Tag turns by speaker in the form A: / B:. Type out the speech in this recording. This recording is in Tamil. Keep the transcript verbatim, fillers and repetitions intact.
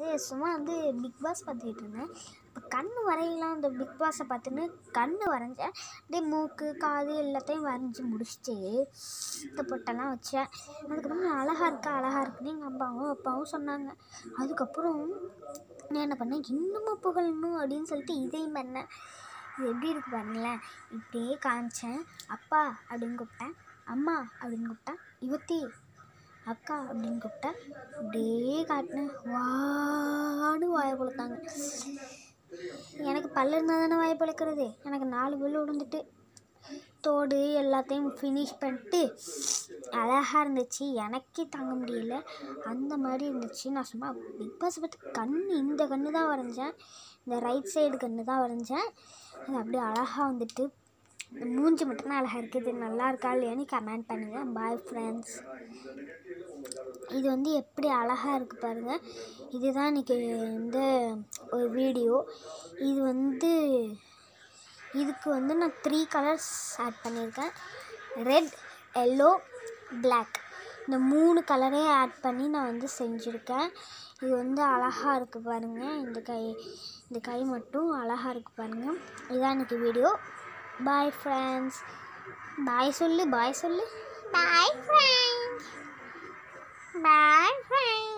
A: வந்து சும்மா வந்து பிக் பாஸ் பார்த்துக்கிட்டு இருந்தேன். இப்போ கண் வரையலாம் அந்த பிக் பாஸை பார்த்துன்னு கண் வரைஞ்சேன். அப்படியே மூக்கு காது எல்லாத்தையும் வரைஞ்சி முடிச்சுட்டு இந்த பொட்டெல்லாம் வச்சேன். அதுக்கப்புறம் நான் அழகாக இருக்கா அழகாக இருக்குன்னு எங்கள் அம்மாவும் அப்பாவும் சொன்னாங்க. அதுக்கப்புறம் நான் என்ன பண்ணேன், இன்னமும் புகழணும் அப்படின்னு சொல்லிட்டு இதையும் பண்ணேன். இது எப்படி இருக்குது பாருங்களேன். இப்படியே காமிச்சேன். அப்பா அப்படின்னு கூப்பிட்டேன், அம்மா அப்படின்னு கூப்பிட்டேன், யுவத்தி அக்கா அப்படின்னு கூப்பிட்டேன். அப்படியே காட்டினேன். வான்னு வாயை பொழுத்தாங்க. எனக்கு பல்லு இருந்தால் தானே வாயை பொழுக்கிறது. எனக்கு நாலு பல்லு விழுந்துட்டு தோடு எல்லாத்தையும் ஃபினிஷ் பண்ணிட்டு அழகாக இருந்துச்சு. எனக்கே தாங்க முடியல, அந்த மாதிரி இருந்துச்சு. நான் சும்மா பிக் பாஸ் பார்த்து கண் இந்த கண்ணு தான் வரைஞ்சேன், இந்த ரைட் சைடு கண்ணு தான் வரைஞ்சேன். அது அப்படியே அழகாக வந்துட்டு மூஞ்சி மட்டும்தான் அழகாக இருக்குது. நல்லா இருக்கா இல்லையான்னு கமெண்ட் பண்ணுங்கள். Bye friends. இது வந்து எப்படி அழகாக இருக்குது பாருங்கள். இதுதான் இன்றைக்கி இந்த ஒரு வீடியோ. இது வந்து இதுக்கு வந்து நான் த்ரீ கலர்ஸ் ஆட் பண்ணியிருக்கேன். ரெட், எல்லோ, பிளாக், இந்த மூணு கலரே ஆட் பண்ணி நான் வந்து செஞ்சுருக்கேன். இது வந்து அழகாக இருக்குது பாருங்கள். இந்த கை இந்த கை மட்டும் அழகாக இருக்குது பாருங்கள். இதுதான் இன்றைக்கி வீடியோ. Bye friends. பாய் சொல்லு பாய் சொல்லு பாய் ஃப்ரெண்ட்ஸ். Bye friends.